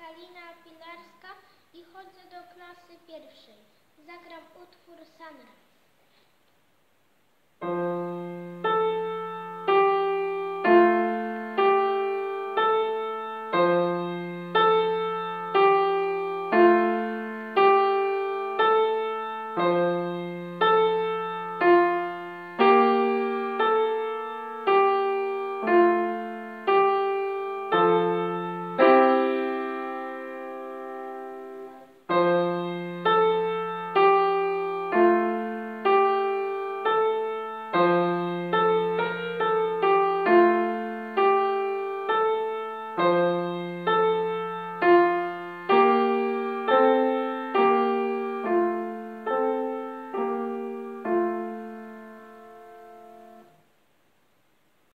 Halina Pilarska i chodzę do klasy pierwszej. Zagram utwór Sunrise.